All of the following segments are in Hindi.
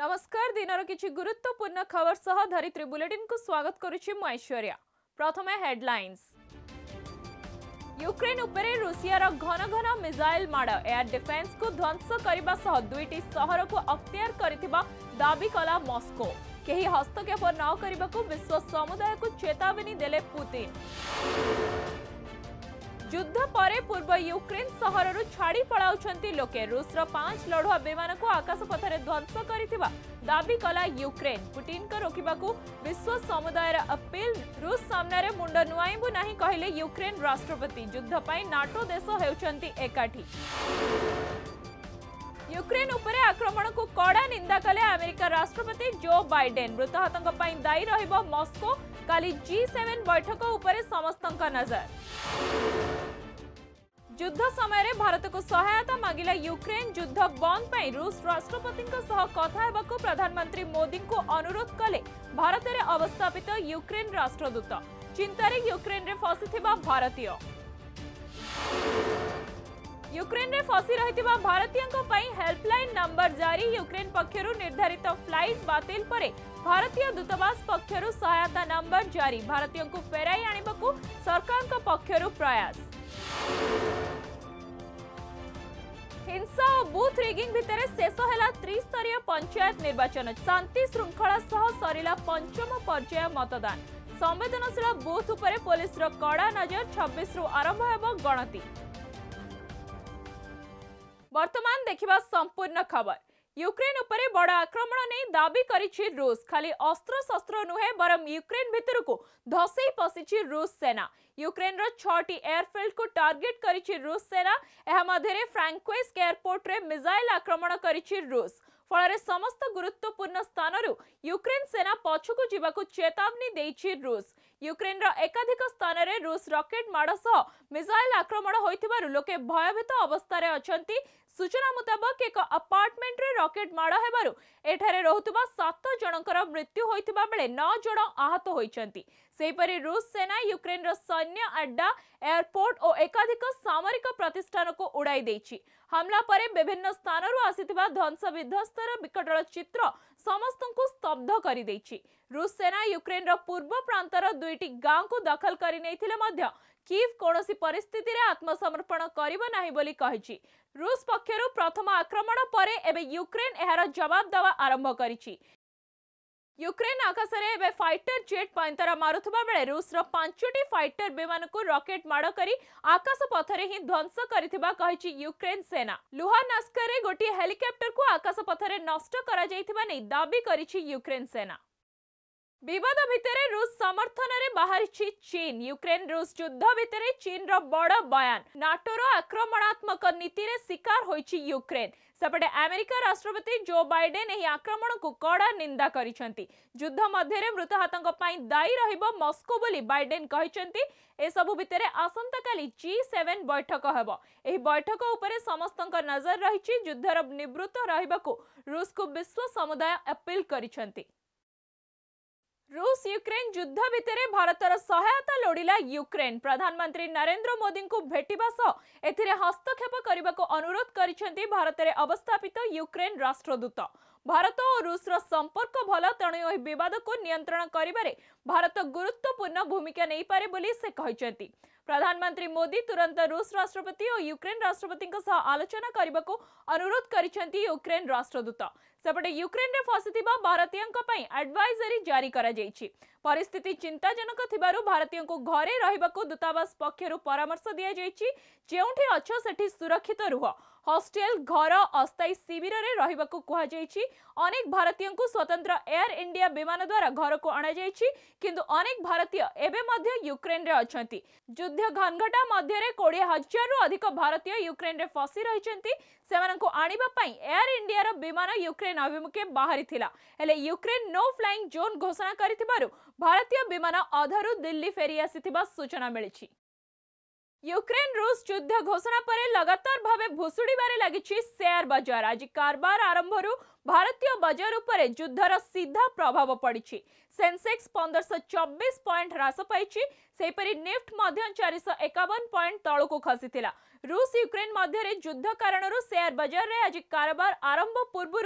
नमस्कार दिनर किछि गुरुत्वपूर्ण खबर सह धरित्री बुलेटिन को स्वागत करुछि मु ऐश्वर्या। प्रथमे हेडलाइंस। यूक्रेन उपरे रूसियार घन घन मिसाइल माड़ एयर डिफेंस को ध्वंस करने सह दुईटी सहर को अख्तियार करिथिबा दाबी कला मॉस्को। केही हस्तक्षेप न करने को विश्व समुदाय को चेतावनी देले पुतिन। युद्ध परे पूर्व यूक्रेन सहररू छाड़ी पलाउछंती लोके। रूसर 5 लढुआ विमान को आकाशपथरे ध्वंस करिथिबा दाबी कला यूक्रेन। पुतिन को रोकिबाकू विश्व समुदायर अपील। रूस सामने मुंड नुआइबु नाही कहिले यूक्रेन राष्ट्रपति। युद्ध पई नाटो देश हेउछंती एकाठी। यूक्रेन उपरे आक्रमण को कड़ा निंदा कले अमेरिका राष्ट्रपति जो बाइडेन। मृताहतंक पई दायी रहिबो मॉस्को। काली G7 बैठक उपरे समस्तंक नजर। युद्ध समय भारत को सहायता मागिला यूक्रेन। युद्ध बंद पर रूस राष्ट्रपति कथा हेबाकू प्रधानमंत्री मोदी को अनुरोध कले भारत में अवस्थापित यूक्रेन राष्ट्रदूत। चिंतार यूक्रेन रे फसिथिबा भारतीय। यूक्रेन रे फसी रहिथिबा भारतीयंक पई हेल्पलाइन नंबर जारी। यूक्रेन पक्षरु निर्धारित फ्लाइट बातिल परे भारतीय दूतावास पक्षरु सहायता नंबर जारी। भारतीयों को फेराई आनिबाकू सरकार पक्षरु प्रयास। हिंसा और बूथ रिगिंग भितर शेष है त्रिस्तरीय पंचायत निर्वाचन। शांति श्रृंखला सह सरिला पंचम पर्याय मतदान। संवेदनशील बूथ उपरे पुलिस कड़ा नजर। 26 रु आरंभ हेबो गणति। वर्तमान देखिबा संपूर्ण खबर। यूक्रेन उपरे बड़ आक्रमण नहीं दाबी करिछि रूस। खाली अस्त्र शस्त्र नुहे बरम यूक्रेन भितर को धसई पशिछि रूस सेना। यूक्रेन रो 6टी एयरफील्ड को टार्गेट करिछि रूस सेना। एहा मध्यरे फ्रैंकोइस्क एयरपोर्ट रे मिसाइल आक्रमण करिछि रूस। फल समस्त गुरुत्वपूर्ण स्थानरू यूक्रेन सेना पछकु जीवाकू चेतावनी देइछि रूस। यूक्रेन रो एकाधिक स्थान रे रूस रॉकेट माड़ सह मिसाइल आक्रमण होइथिबारु लोके भयभीत अवस्था अछंती। सूचना मुताबक एक अपार्टमेंट रे रॉकेट माड़ हेबारु एठारे रहुतबा 7 जनकर मृत्यु होइथिबा बेले 9 जन आहत होइछंती। सेहीपरि रूस सेना यूक्रेन रो सैन्य अड्डा, एयरपोर्ट और एकाधिक सामरिक प्रतिष्ठान को उड़ाई देइछि। हमला परे विभिन्न स्थानरू आसिथिबा ध्वंस विध्वस्तर विकटल चित्र समस्तंकु स्तब्ध करि देइछि। रूस सेना यूक्रेन रो पूर्व प्रांतर दुईटी गांव को दखल करि नैथिले मध्य कीव कोनोसी परिस्थिति रे आत्मसमर्पण करिबो नाही बोली कहिछि। रूस पक्षरु प्रथम आक्रमण परे एबे यूक्रेन एहार जवाब देवा आरंभ करिछि। यूक्रेन आकाश रे एबे फाइटर जेट पैंतरा मारुथबा बेले रूस रो 5टी फाइटर विमान को रॉकेट माड़ करी आकाश पथरे ही ध्वंस करिथिबा कहिछि यूक्रेन सेना। लुहान्स्क रे गोटी हेलिकॉप्टर को आकाश पथरे नष्ट करा जाइथिबा नै दाबी करिछि यूक्रेन सेना। विवाद भितरे रूस समर्थन रे बाहरिछि चीन। यूक्रेन रूस युद्ध भितरे चीन रो बड़ बयान। नाटो रो आक्रमणात्मक नीति रे शिकार होइछि यूक्रेन। सेपटे अमेरिका राष्ट्रपति जो बाइडेन एही आक्रमण को कड़ा निंदा करिसंती। युद्ध मध्यरे मृताहतंक पई दायी रहिबो मॉस्को बोली बाइडेन कहिसंती। ए सबु भितरे आसंता काली G7 बैठक हेबो। एही बैठक उपरे समस्तंक नजर रहिछि। युद्धर निवृत्त रहिबाकू रूस को विश्व समुदाय अपील करिसंती। रूस यूक्रेन युद्ध भितरे भारतर सहायता लोड़िला यूक्रेन। प्रधानमंत्री नरेंद्र मोदी को भेटिबा सह एथिरे हस्तक्षेप करबाको अनुरोध करिसेंती भारत में अवस्थापित यूक्रेन राष्ट्रदूत। भारत और रूसर संपर्क भल तेणु एही विवाद को नियंत्रण करिबारे भारत गुरुत्वपूर्ण भूमिका नहीं पारे बोली से कहिसेंती। प्रधानमंत्री मोदी तुरंत रूस राष्ट्रपति और यूक्रेन राष्ट्रपति आलोचना करने अनुरोध करिसेंती यूक्रेन राष्ट्रदूत। सेपटे यूक्रेन रे फसिथिबा भारतीयंक पई एडवाइजरी जारी करा जाइछि। परिस्थिति चिंताजनक थिबारु भारतीयों को घरे रहिबाकू दूतावास पक्षरु परामर्श दिया जाइछि। जेउठी अछ सेठी सुरक्षित रुह। हॉस्टेल, घर, अस्थायी शिविर रे रहिबाकू कहा जाइछि। अनेक भारतीयों को स्वतंत्र एयर इंडिया विमान द्वारा घर को आना जाइछि। किंतु अनेक भारतीय एबे मध्य यूक्रेन रे अछंती। युद्ध घनघटा मध्य रे 20,000 रु अधिक भारतीय यूक्रेन रे फसी रहिसंती। सेमानंको आनिबा पई एयर इंडिया रो विमान यूक्रेन अभिमुखे बाहरी थिला। हेले यूक्रेन नो फ्लाइंग जोन घोषणा करिथिबारु भारतीय विमान अधारु दिल्ली फेरी आसिथिबा सूचना मिलिछि। यूक्रेन रूस युद्ध घोषणा पर लगातार भावे भुसुड़ीबारे लागिछि शेयर बाजार। आज कारबार आरंभरू भारतीय बाजार उपरे युद्धर सीधा प्रभाव पड़िछि। सेंसेक्स 1524 पॉइंट ह्रास पाइछि। सेहीपरि निफ्ट मध्य 451 पॉइंट तळକୁ खसिथिला। रूस यूक्रेन मध्य युद्ध कारणरू शेयर बाजार रे आज कारबार आरंभ पूर्वरु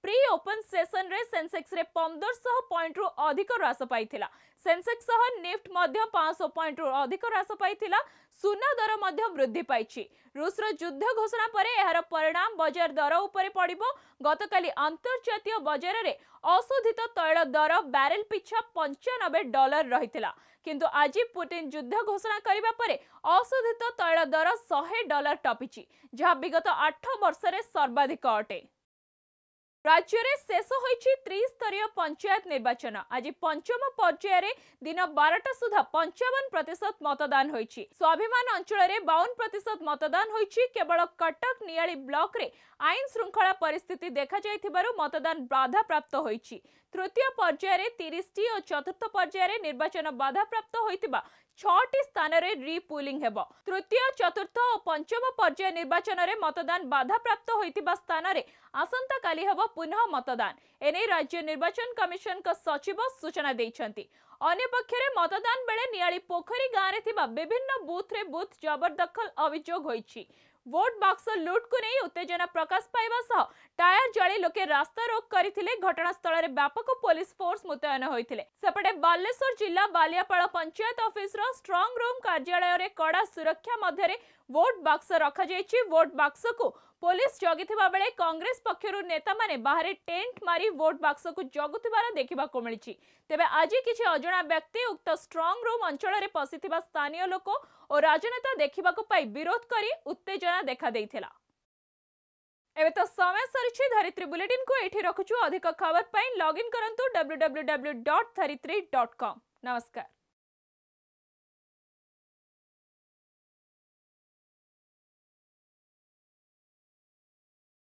प्री ओपन सेशन रे सेंसेक्स रे 1500 पॉइंट रु अधिक ह्रास पाइथिला। सेंसेक्स सह निफ्ट मध्य 500 पॉइंट रु अधिक ह्रास पाइथिला। सुना दर मध्य वृद्धि पाइछि। रूस रो युद्ध घोषणा परे एहार परिणाम बाजार दर उपरे पड़िबो। गतकाली अंतर्जातीय बाजार रे अशोधित तैल दर बैरेल पिछा $95 रहिथिला, किंतु आज पुतिन युद्ध घोषणा करिबा परे अशोधित तैल दर $100 टपिछि, जहा विगत 8 वर्ष रे सर्वाधिक अटे। राज्य में शेष होईछि त्रिस्तरीय पंचायत निर्वाचन। आज पंचम पर्याय रे दिन 12टा सुधा 55% मतदान होईछि। स्वाभिमान अंचल रे 52% मतदान होईछि। केवल कटक नियाली ब्लॉक रे आईन श्रृंखला परिस्थिति देखा जाइथिबारु मतदान बाधा प्राप्त होईछि। तृतीय पर्याय रे 30टी और चतुर्थ पर्याय रे निर्वाचन बाधा प्राप्त होइतिबा 6टी स्थान रे रीपुलिंग हेबो। तृतीय, चतुर्थ और पंचम पर्याय निर्वाचन रे मतदान बाधा प्राप्त होइतिबा स्थान रे आसंता काली हेबो पुनः मतदान। एने राज्य निर्वाचन कमिशन का सचिव सूचना दैछंती। अन्य पक्षरे मतदान बेले नियाली पोखरी गाँव रे थिबा विभिन्न बूथ रे बूथ जबरदखल अभियोग होईछि। वोट बक्स लुट को नहीं उत्तेजना प्रकाश पाइबा सह टायर जली लोके रास्ता रोक करथिले। घटनास्थल रे व्यापक पुलिस फोर्स मुतयन होइथिले। सेपटे बालेश्वर जिला बालियापाड़ पंचायत ऑफिस रो स्ट्रांग रूम कार्यालय रे कड़ा सुरक्षा मध्य रे वोट बक्स रखा जायछि। वोट बक्स को पुलिस जगिथिबा बेले कांग्रेस पक्षरु नेता माने बाहरे टेंट मारी वोट बक्स को जगुथिबार देखिबा को मिलिछि। तेबे आज किछि अजणा व्यक्ति उक्त स्ट्रांग रूम अंचल रे पसिथिबा स्थानीय लोक और राजनेता देखिबा को पाई विरोध करी उत्तेजना देखा देइथिला। एबे तो समय सरिछि। धरित्री बुलेटिन को एठी रखुछु। अधिक खबर पाई लॉग इन करंतु www.dharitri.com। नमस्कार।